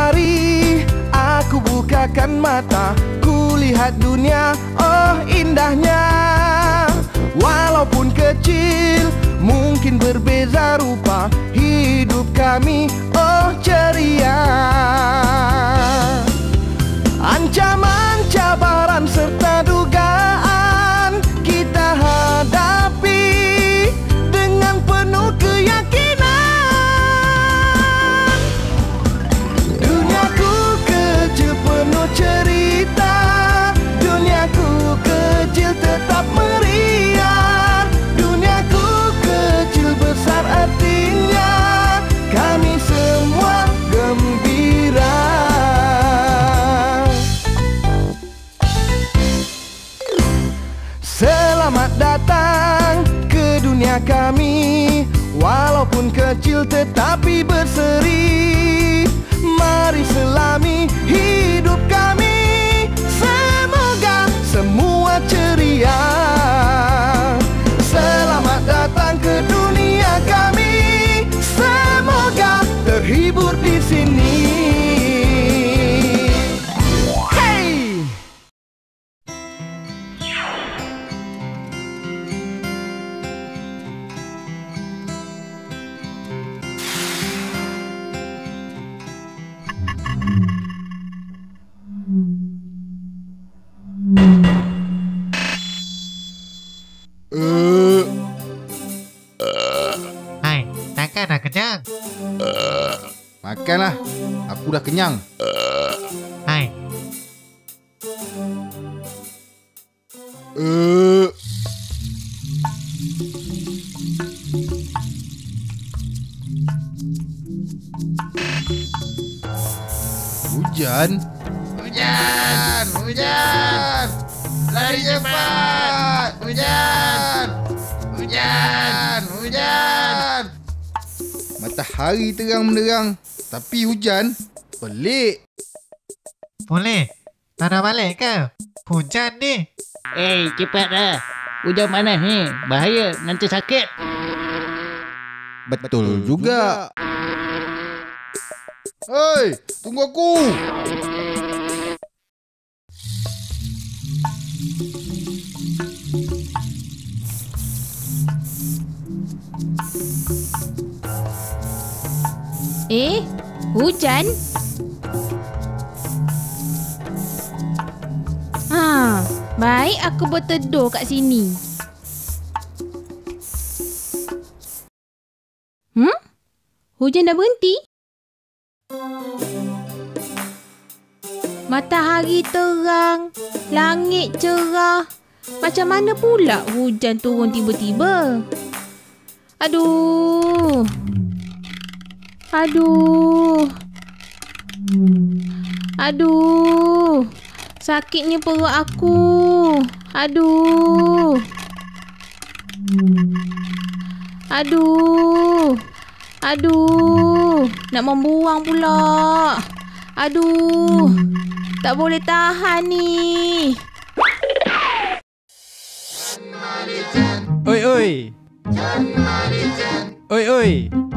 hari aku bukakan mata, ku lihat dunia, oh indahnya. Walaupun kecil, mungkin berbeza rupa, hidup kami, oh ceria. Ancaman, cabaran, serta dugaan kita hadapi dengan penuh keyakinan. Duniaku kecil penuh cerita, duniaku kecil tetap meriah. Duniaku kecil besar artinya kami semua gembira. Selamat datang ke dunia kami, walaupun kecil tetapi berseri. Mari selami hidup kami, semoga semua ceria. Selamat datang ke dunia kami, semoga terhibur di sini. Hey! Hai, takkan dah kenyang? Makanlah, aku dah kenyang. Hai, Hujan. Hujan, hujan. Lari cepat. Hujan. Hujan, hujan. Matahari terang menderang, tapi hujan. Pelik. boleh? Tak nak balik ke? Hujan ni. Cepat dah. Hujan panas ni. Bahaya, nanti sakit. Betul juga. Hei, tunggu aku. Hujan? Baik aku berteduh kat sini. Hujan dah berhenti? Matahari terang, langit cerah. Macam mana pula hujan turun tiba-tiba? Aduh. Sakitnya perut aku. Aduh. Nak membuang pula. Aduh. Tak boleh tahan ni. Oi, oi. Oi, oi.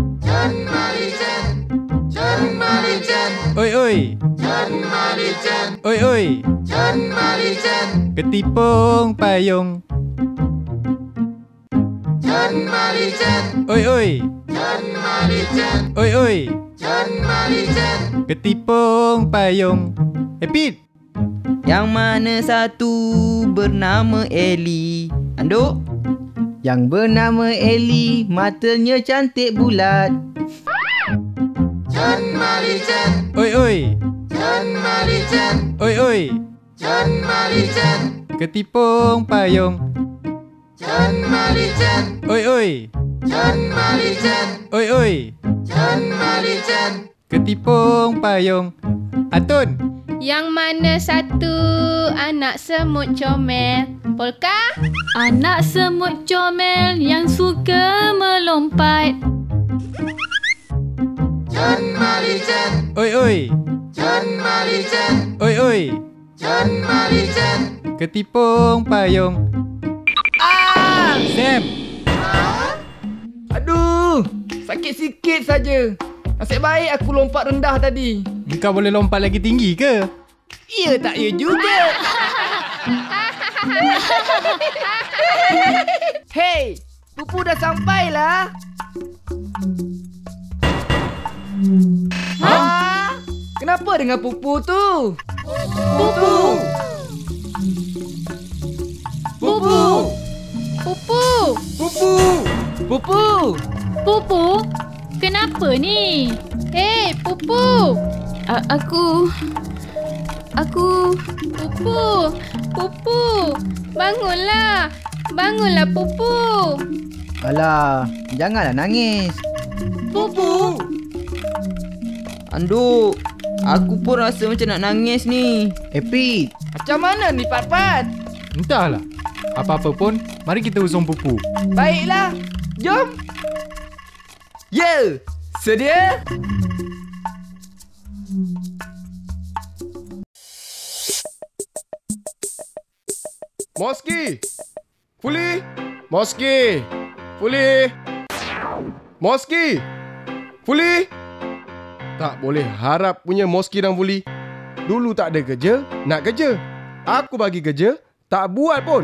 Oi, oi. Oi, oi. Ketipung payung. Oi, oi. Oi, oi. Ketipung payung. Pit. Yang mana satu bernama Ellie? Anduk? Yang bernama Ellie, matanya cantik bulat. Oi, oi. Oi, oi. Ketipung payung. Oi, oi. Oi, oi. Ketipung payung. Atun. Yang mana satu anak semut comel? Polka? Anak semut comel yang suka melompat. Oi, oi. Oi, oi. Ketipung payung. Sam. Aduh, sakit sikit saja. Nasib baik aku lompat rendah tadi. Engkau boleh lompat lagi tinggi ke? Ya tak ya juga. Hei, Pupu dah sampai lah. Ha? Kenapa dengan Pupu tu? Pupu! Pupu! Pupu! Pupu! Pupu! Pupu? Kenapa ni? Hei, Pupu! Aku... Pupu! Pupu! Bangunlah! Bangunlah, Pupu! Alah, janganlah nangis. Pupu! Anduk, aku pun rasa macam nak nangis ni. Pit. Macam mana ni, Pat-Pat? Entahlah. Apa-apa pun, mari kita usung Pupu. Baiklah, jom. Ya, sedia? Moski! Fuli! Moski! Fuli! Moski! Fuli! Tak boleh harap punya Moski dan Fuli. Dulu tak ada kerja, nak kerja. Aku bagi kerja, tak buat pun.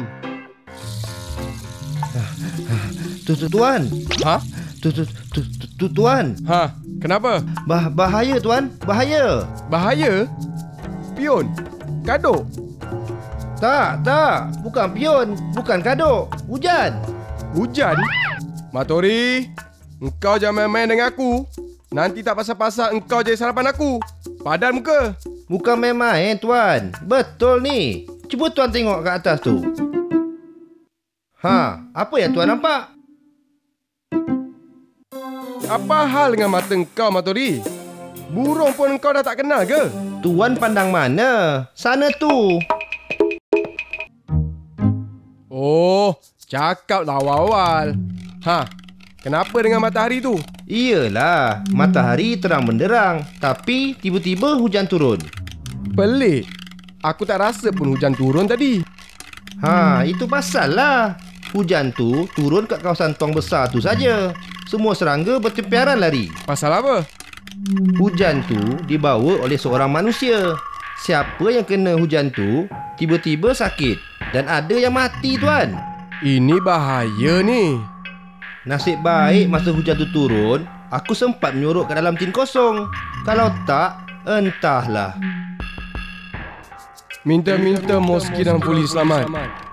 Tuan. Ha? Tuan. Ha? Kenapa? Bahaya, Tuan. Bahaya. Bahaya? Pion? Kaduk? Tak. Bukan pion. Bukan kaduk. Hujan. Hujan? Matori, engkau jangan main-main dengan aku. Nanti tak pasal-pasal engkau jadi sarapan aku. Padan muka. Bukan main-main, Tuan. Betul ni. Cuba Tuan tengok kat atas tu. Ha, apa yang Tuan nampak? Apa hal dengan mata engkau, Matori? Burung pun engkau dah tak kenal ke? Tuan pandang mana? Sana tu. Oh, cakaplah awal-awal. Ha, kenapa dengan matahari tu? Iyalah, matahari terang benderang. Tapi tiba-tiba hujan turun. Pelik. Aku tak rasa pun hujan turun tadi. Ha, itu pasal lah. Hujan tu turun kat kawasan tong besar tu saja. Semua serangga bertempiaran lari. Pasal apa? Hujan tu dibawa oleh seorang manusia. Siapa yang kena hujan tu tiba-tiba sakit dan ada yang mati, Tuan. Ini bahaya ni. Nasib baik masa hujan tu turun, aku sempat menyorok ke dalam tin kosong. Kalau tak, entahlah. Minta-minta Moski dan Fuli selamat.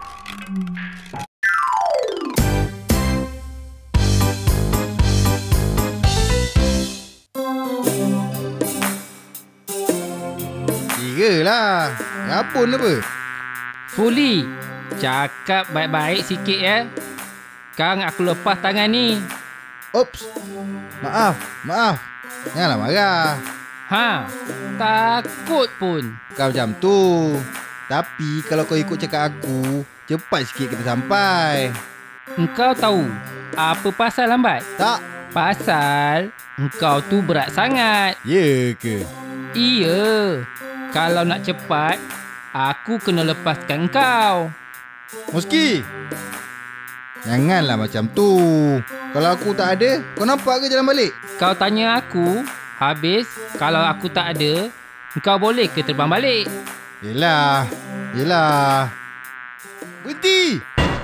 Kiralah. Ngapun apa? Fuli, cakap baik-baik sikit ya. Sekarang aku lepas tangan ni. Ops. Maaf. Janganlah marah. Ha, takut pun. Kau macam tu. Tapi kalau kau ikut cakap aku, cepat sikit kita sampai. Engkau tahu apa pasal lambat? Tak? Pasal engkau tu berat sangat. Ya ke? Iya. Kalau nak cepat, aku kena lepaskan engkau. Moski. Janganlah macam tu. Kalau aku tak ada, kau nampak ke jalan balik? Kau tanya aku, habis kalau aku tak ada, engkau boleh ke terbang balik? Yelah. Berhenti!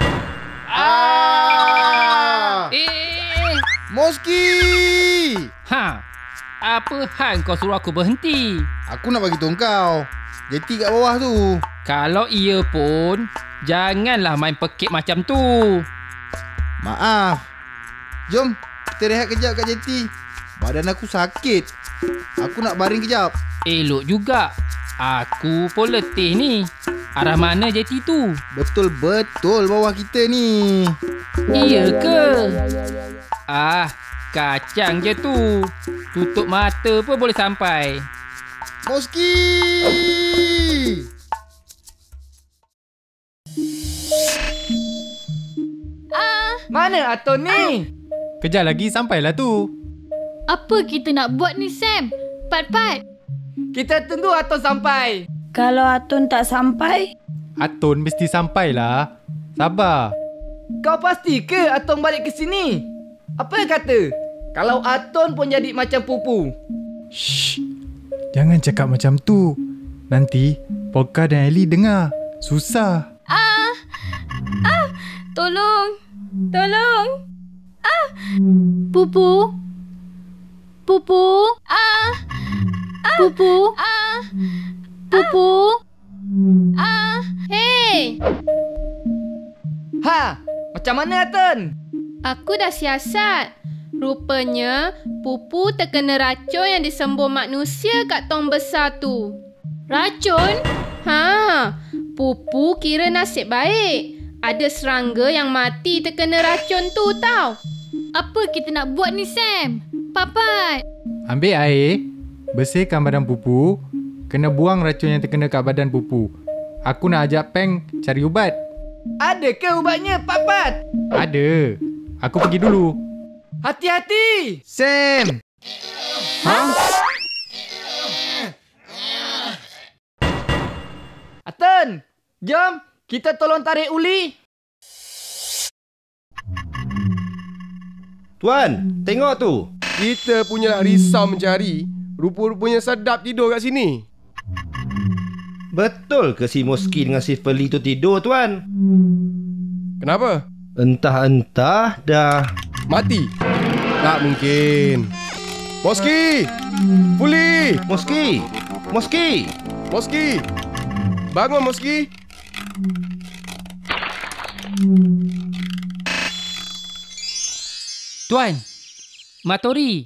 Moski! Ha, apa hal kau suruh aku berhenti? Aku nak bagi tahu kau. Jeti kat bawah tu. Kalau iya pun, janganlah main pekik macam tu. Maaf. Jom, kita rehat kejap kat jeti. Badan aku sakit. Aku nak baring kejap. Elok juga. Aku pun letih ni. Arah mana jeti tu? Betul-betul bawah kita ni. Iya ke? Kacang je tu. Tutup mata pun boleh sampai. Moski! Mana Aton ni? Kejap lagi sampailah tu. Apa kita nak buat ni, Sam? Pat. Kita tunggu Aton sampai. Kalau Atun tak sampai? Atun mesti sampailah. Sabar. Kau pasti ke Aton balik ke sini? Apa yang kata? Kalau Aton pun jadi macam Pupu. Shh. Jangan cakap macam tu. Nanti Polka dan Ellie dengar. Susah. Tolong. Pupu. Pupu. Pupu. Pupu. Hei, Ha, macam mana Atun? aku dah siasat. Rupanya Pupu terkena racun yang disembur manusia kat tong besar tu. Racun? Pupu kira nasib baik. Ada serangga yang mati terkena racun tu tau. Apa kita nak buat ni, Sam? Papat. Ambil air, bersihkan badan Pupu, kena buang racun yang terkena kat badan Pupu. Aku nak ajak Peng cari ubat. Ada ke ubatnya, Papat? Ada. Aku pergi dulu. Hati-hati! Sam! Atun, jom kita tolong tarik uli. Tuan, tengok tu. Kita punya nak risau mencari. Rupa-rupanya sedap tidur kat sini. Betul ke si Moski dengan si Feli tu tidur, Tuan? Kenapa? Entah-entah dah. Mati? Tak mungkin. Moski! Fuli! Moski! Moski! Moski! Bangun, Moski! Tuan, Matori,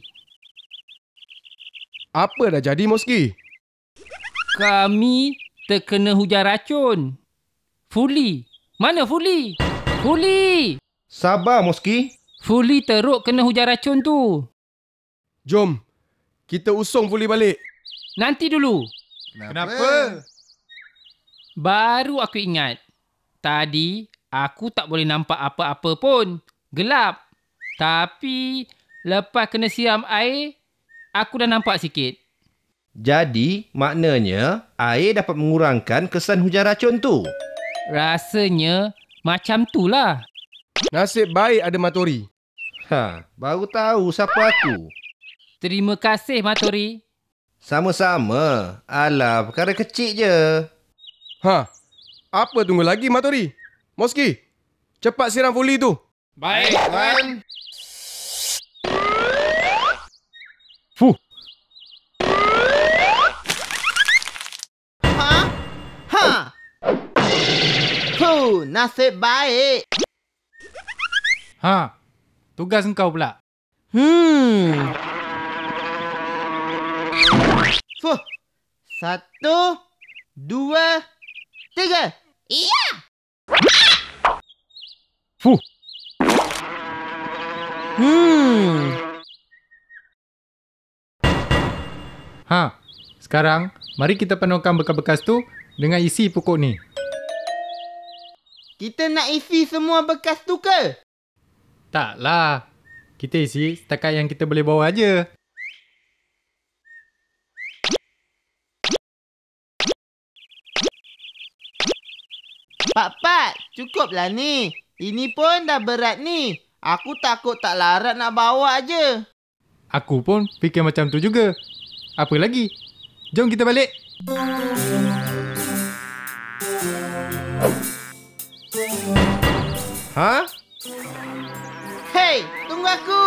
Apa dah jadi, Moski? kami terkena hujan racun. Fuli, mana Fuli? Fuli! Sabar, Moski. Fuli teruk kena hujan racun tu. Jom, kita usung Fuli balik. Nanti dulu. Kenapa? Baru aku ingat. Tadi aku tak boleh nampak apa-apa pun. Gelap. Tapi lepas kena siram air, aku dah nampak sikit. Jadi, maknanya air dapat mengurangkan kesan hujan racun tu. Rasanya macam tu lah. Nasib baik ada Matori. Baru tahu siapa aku. Terima kasih, Matori. Sama-sama. Alah, perkara kecil je. Apa tunggu lagi, Matori? Moski, cepat siram Fuli tu. Baik, Tuan. Fuh, Nasib baik. Tugas engkau pula. Fuh. 1, 2, 3. Iya. fuh. Sekarang, mari kita penuhkan bekas-bekas tu dengan isi pokok ni. Kita nak isi semua bekas tu ke? Taklah. Kita isi setakat yang kita boleh bawa aja. Pak, cukuplah ni. Ini pun dah berat ni. Aku takut tak larat nak bawa aje. Aku pun fikir macam tu juga. Apa lagi? Jom kita balik. Hei, tunggu aku.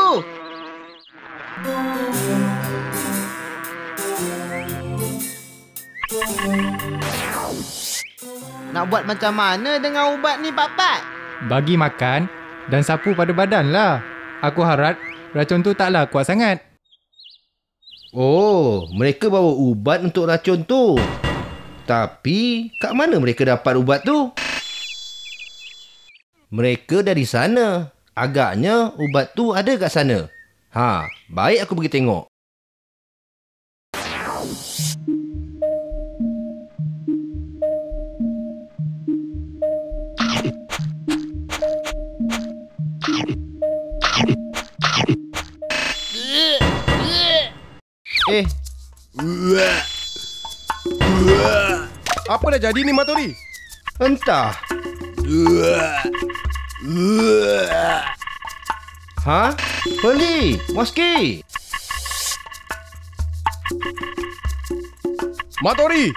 Nak buat macam mana dengan ubat ni, Papat? Bagi makan dan sapu pada badan lah. Aku harap racun tu taklah kuat sangat. Oh, mereka bawa ubat untuk racun tu. Tapi, kat mana mereka dapat ubat tu? Mereka dari sana. Agaknya ubat tu ada kat sana. Baik aku pergi tengok. Apa dah jadi ni, Matori? Entah. Feli, Moski. Matori,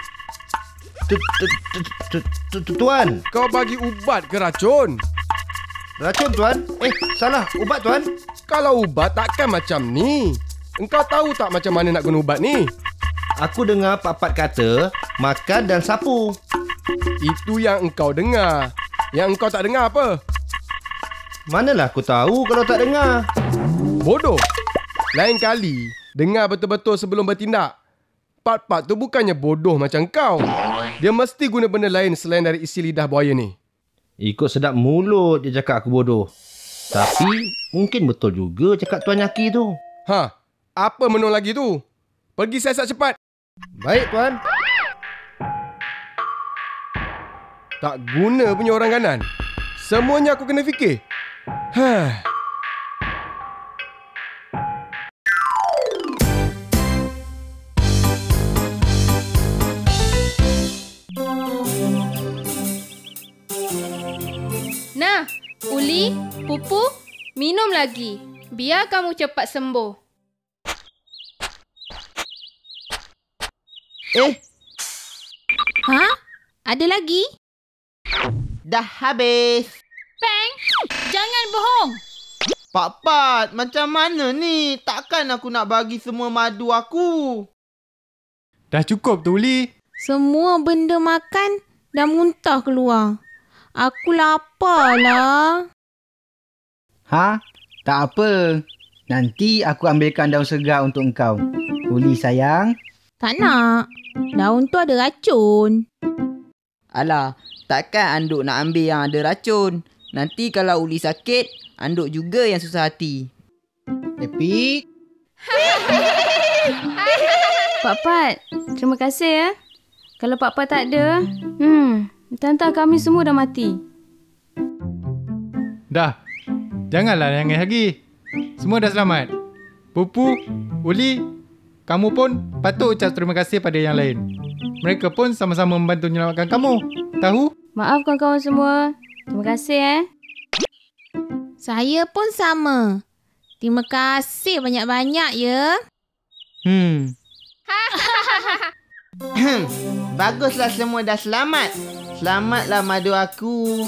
Tuan. kau bagi ubat ke racun? Racun, Tuan. Salah. Ubat, Tuan. Kalau ubat takkan macam ni. Engkau tahu tak macam mana nak guna ubat ni? Aku dengar Pak Pat kata makan dan sapu. Itu yang engkau dengar. Yang engkau tak dengar apa? Manalah aku tahu kalau tak dengar. Bodoh. Lain kali, dengar betul-betul sebelum bertindak. Pat-Pat tu bukannya bodoh macam kau. Dia mesti guna benda lain selain dari isi lidah buaya ni. Ikut sedap mulut dia cakap aku bodoh. Tapi mungkin betul juga cakap Tuan Yaki tu. Apa menung lagi tu? Pergi siasat cepat. Baik, Tuan. Tak guna punya orang kanan. Semuanya aku kena fikir. Nah, Uli, Pupu, minum lagi. Biar kamu cepat sembuh. Ha? Ada lagi? Dah habis. Peng, jangan bohong. Pak Pat, macam mana ni? Takkan aku nak bagi semua madu aku? Dah cukup tu, Uli. Semua benda makan dah muntah keluar. Aku lapar lah. Tak apa. Nanti aku ambilkan daun segar untuk engkau. Uli sayang. Tak nak. Daun tu ada racun. Alah, takkan Anduk nak ambil yang ada racun. Nanti kalau Uli sakit, Anduk juga yang susah hati. Epic. Pak Pat, terima kasih ya. Kalau Pak Pat tak ada, tantang kami semua dah mati. Dah. Janganlah nangis lagi. Semua dah selamat. Pupu, Uli, kamu pun patut ucap terima kasih pada yang lain. Mereka pun sama-sama membantu menyelamatkan kamu. Tahu? Maaf kawan-kawan semua. Terima kasih Saya pun sama. Terima kasih banyak-banyak ya. Baguslah semua dah selamat. Selamatlah madu aku.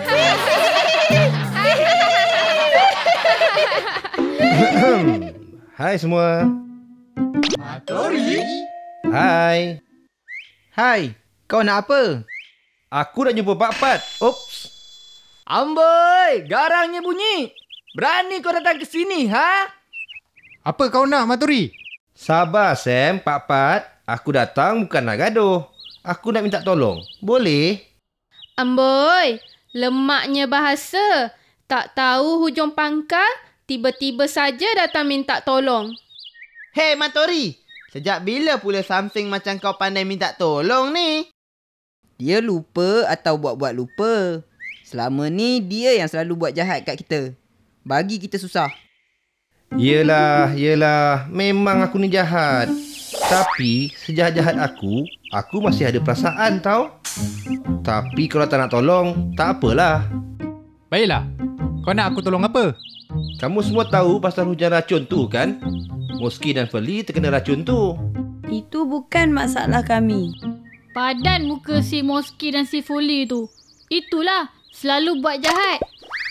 Hai semua. Matori? Hai. Hai, kau nak apa? Aku nak jumpa Pak Pat. Oops. Amboi, garangnya bunyi. Berani kau datang ke sini, ha? Apa kau nak, Matori? Sabar, Sam, Pak Pat. Aku datang bukan nak gaduh. Aku nak minta tolong. Boleh? Amboi, lemaknya bahasa. Tak tahu hujung pangkal, tiba-tiba saja datang minta tolong. Hei Matori, sejak bila pula something macam kau pandai minta tolong ni? Dia lupa atau buat-buat lupa. Selama ni dia yang selalu buat jahat kat kita. Bagi kita susah. Yelah. Memang aku ni jahat. Tapi sejahat-jahat aku masih ada perasaan tau. Tapi kalau tak nak tolong, tak apalah. Baiklah. Kau nak aku tolong apa? Kamu semua tahu pasal hujan racun tu kan? Moski dan Feli terkena racun tu. Itu bukan masalah kami. Padan muka si Moski dan si Fuli tu. Itulah selalu buat jahat.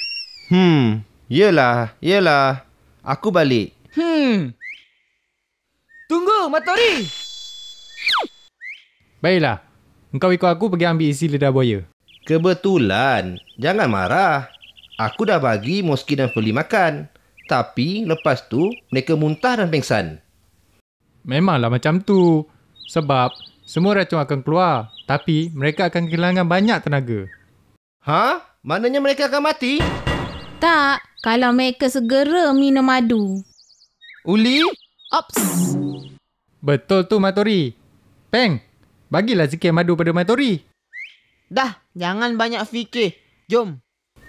Yelah. Aku balik. Tunggu, Matori. Baiklah. Engkau ikut aku pergi ambil isi lidah buaya. Kebetulan. Jangan marah. Aku dah bagi Moski dan Feli makan. Tapi lepas tu mereka muntah dan pengsan. Memanglah macam tu. Sebab semua racun akan keluar. Tapi mereka akan kehilangan banyak tenaga. Maknanya mereka akan mati? Tak, kalau mereka segera minum madu. Uli? Ops. Betul tu, Matori. Peng, bagilah sikit madu pada Matori. Dah, jangan banyak fikir. Jom.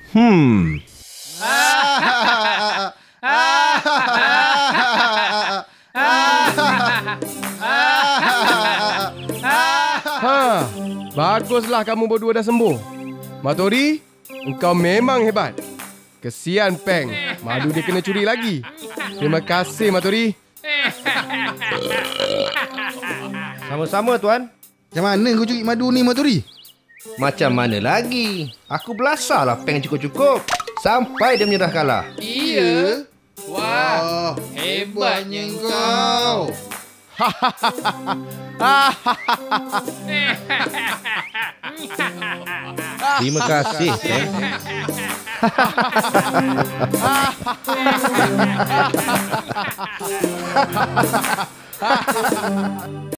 Baguslah kamu berdua dah sembuh. Matori, engkau memang hebat. Kesian Peng, madu dia kena curi lagi. Terima kasih Matori. Sama-sama tuan. Macam mana kau curi madu ni, Maturi? Macam mana lagi? Aku belasahlah peng cukup-cukup sampai dia menyerah kalah. Iya. Wah, Hebatnya kau. Terima kasih. Peng.